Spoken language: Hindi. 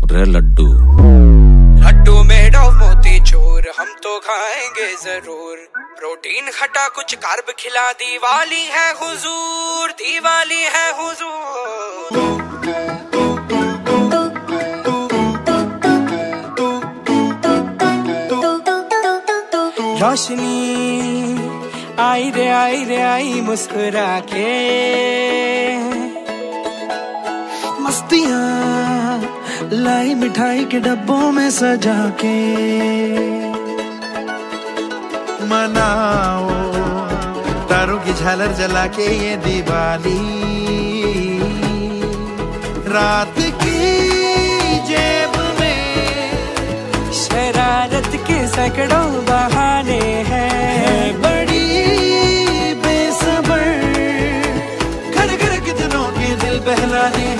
चूर है लड्डू। लड्डू मेड ऑफ मोती चूर हम तो खाएंगे जरूर। प्रोटीन खटा कुछ कार्ब खिला, दिवाली है हुजूर, दिवाली है हुजूर। रोशनी आई रे आई रे आई मुस्कुरा के, मस्तियाँ लाई मिठाई के डब्बों में सजा के। मनाओ तारों की झालर जला के ये दिवाली, रात की जेब में शरारत के सैकड़ों बहाने हैं। बड़ी बेसब्र घर घर के दिनों के दिल बहलाने